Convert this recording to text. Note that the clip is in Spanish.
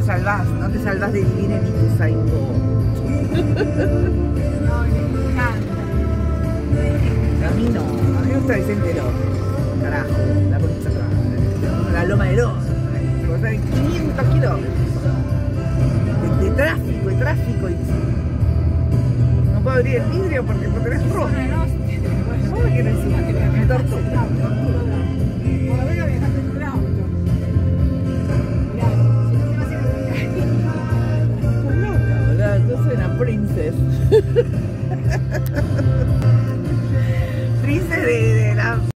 no te salvás de vivir en Ituzaingó. No, me encanta. A mí no, a mí me gusta Vicente López. Carajo, la concha atrás. La Loma de Loza. O sea, 500 kilómetros. De tráfico. Y no puedo abrir el vidrio porque no tenés rojo. ¿Cómo me quieres decir? Me tortura. Por lo menos viajaste en un auto. Mirá, si no te vas a ir a Estás loca, boludo. Yo soy una princess.